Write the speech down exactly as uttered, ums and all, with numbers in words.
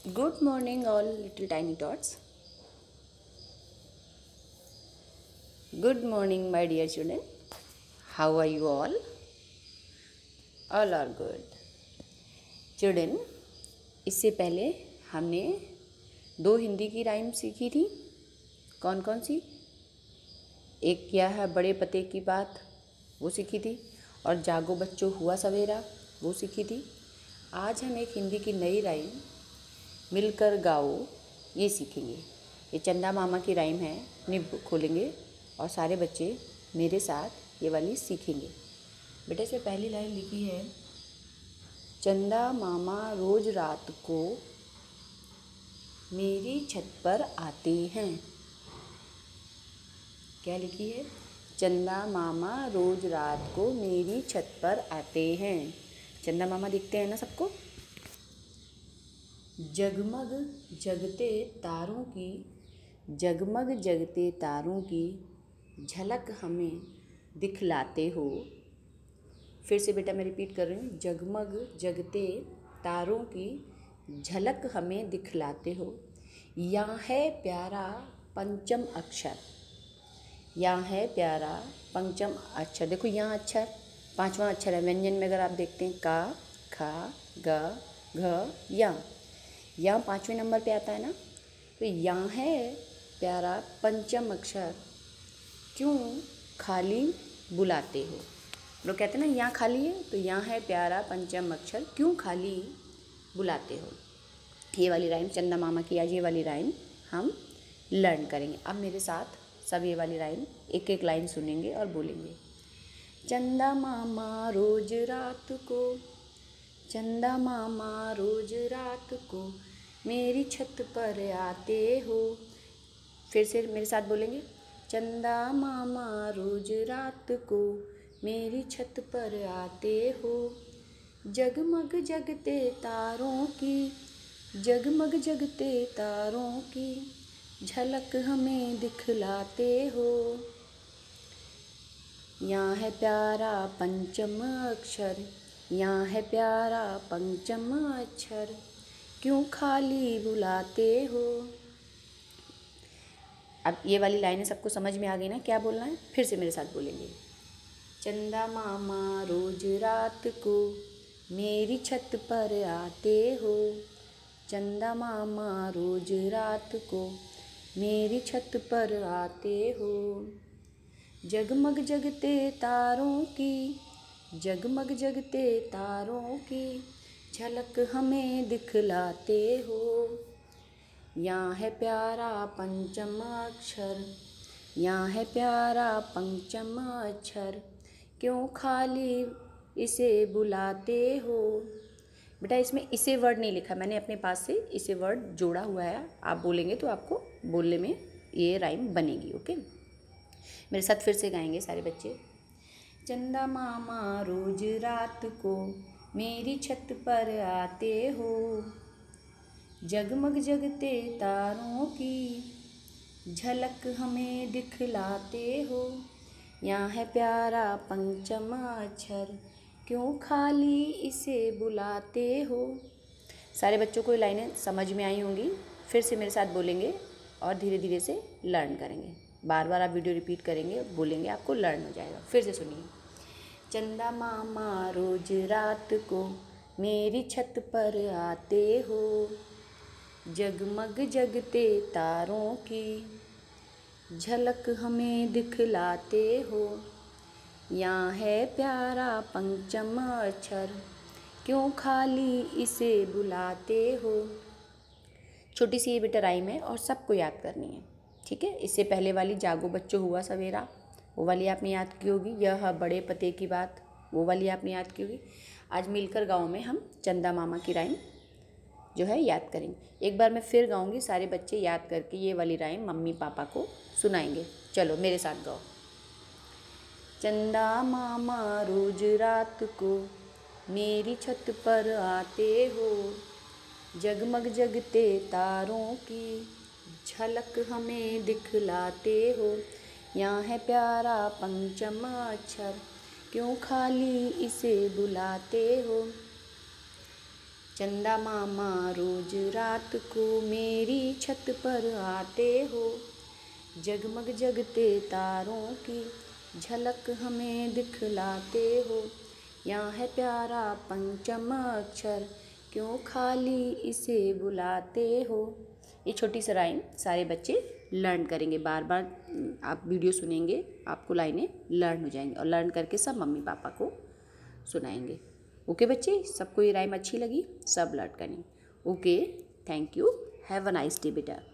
Good morning, all little tiny tots. Good morning, my dear children. How are you all? All are good. Children, इससे पहले हमने दो हिंदी की rhyme सीखी थी। कौन कौन सी? एक क्या है बड़े पते की बात, वो सीखी थी, और जागो बच्चों हुआ सवेरा, वो सीखी थी। आज हम एक हिंदी की नई राइम मिलकर गाओ ये सीखेंगे। ये चंदा मामा की राइम है। निब खोलेंगे और सारे बच्चे मेरे साथ ये वाली सीखेंगे। बेटा इसमें पहली लाइन लिखी है, चंदा मामा रोज रात को मेरी छत पर आते हैं। क्या लिखी है? चंदा मामा रोज रात को मेरी छत पर आते हैं। चंदा मामा दिखते हैं ना सबको? जगमग जगते तारों की जगमग जगते तारों की झलक हमें दिखलाते हो। फिर से बेटा मैं रिपीट कर रही हूँ, जगमग जगते तारों की झलक हमें दिखलाते हो। यहाँ है प्यारा पंचम अक्षर, यहाँ है प्यारा पंचम अक्षर। देखो यहाँ अक्षर पांचवा अक्षर है व्यंजन में। अगर आप देखते हैं का, खा, ग, घ, या, यहाँ पाँचवें नंबर पे आता है ना। तो यहाँ है प्यारा पंचम अक्षर, क्यों खाली बुलाते हो। लोग कहते हैं ना यहाँ खाली है, तो यहाँ है प्यारा पंचम अक्षर, क्यों खाली बुलाते हो। ये वाली राइम चंदा मामा की, आज ये वाली राइम हम लर्न करेंगे। अब मेरे साथ सब ये वाली राइम एक एक लाइन सुनेंगे और बोलेंगे। चंदा मामा रोज रात को, चंदा मामा रोज रात को मेरी छत पर आते हो। फिर से मेरे साथ बोलेंगे, चंदा मामा रोज रात को मेरी छत पर आते हो। जगमग जगते तारों की, जगमग जगते तारों की झलक हमें दिखलाते हो। यहाँ है प्यारा पंचम अक्षर, यहाँ है प्यारा पंचम अक्षर, क्यों खाली बुलाते हो। अब ये वाली लाइनें सबको समझ में आ गई ना, क्या बोलना है? फिर से मेरे साथ बोलेंगे। चंदा मामा रोज रात को मेरी छत पर आते हो। चंदा मामा रोज रात को मेरी छत पर आते हो। जगमग जगते तारों की, जगमग जगते तारों की झलक हमें दिखलाते हो। यहाँ है प्यारा पंचम अक्षर, यहाँ है प्यारा पंचम अक्षर, क्यों खाली इसे बुलाते हो। बेटा इसमें इसे वर्ड नहीं लिखा, मैंने अपने पास से इसे वर्ड जोड़ा हुआ है। आप बोलेंगे तो आपको बोलने में ये राइम बनेगी। ओके, मेरे साथ फिर से गाएंगे सारे बच्चे। चंदा मामा रोज रात को मेरी छत पर आते हो। जगमग जगते तारों की झलक हमें दिखलाते हो। यहाँ है प्यारा पंचम अक्षर, क्यों खाली इसे बुलाते हो। सारे बच्चों को ये लाइनें समझ में आई होंगी। फिर से मेरे साथ बोलेंगे और धीरे धीरे से लर्न करेंगे। बार बार आप वीडियो रिपीट करेंगे, बोलेंगे, आपको लर्न हो जाएगा। फिर से सुनिए। चंदा मामा रोज रात को मेरी छत पर आते हो। जगमग जगते तारों की झलक हमें दिखलाते हो। यहाँ है प्यारा पंचम अक्षर, क्यों खाली इसे बुलाते हो। छोटी सी ये बेटा राइम है और सबको याद करनी है, ठीक है। इससे पहले वाली जागो बच्चों हुआ सवेरा, वो वाली आपने याद की होगी। यह बड़े पते की बात, वो वाली आपने याद की होगी। आज मिलकर गाँव में हम चंदा मामा की राइम जो है याद करेंगे। एक बार मैं फिर गाऊंगी, सारे बच्चे याद करके ये वाली राइम मम्मी पापा को सुनाएंगे। चलो मेरे साथ गाओ। चंदा मामा रोज रात को मेरी छत पर आते हो। जगमग जगते तारों की झलक हमें दिखलाते हो। यहाँ है प्यारा पंचम अक्षर, क्यों खाली इसे बुलाते हो। चंदा मामा रोज रात को मेरी छत पर आते हो, जगमग जगते तारों की झलक हमें दिखलाते हो। यहाँ है प्यारा पंचम अक्षर, क्यों खाली इसे बुलाते हो। ये छोटी सी राइम सारे बच्चे लर्न करेंगे, बार बार आप वीडियो सुनेंगे, आपको लाइनें लर्न हो जाएंगी और लर्न करके सब मम्मी पापा को सुनाएंगे। ओके बच्चे, सबको ये राइम अच्छी लगी, सब लर्न करेंगे। Okay, thank you, have a nice day बेटा।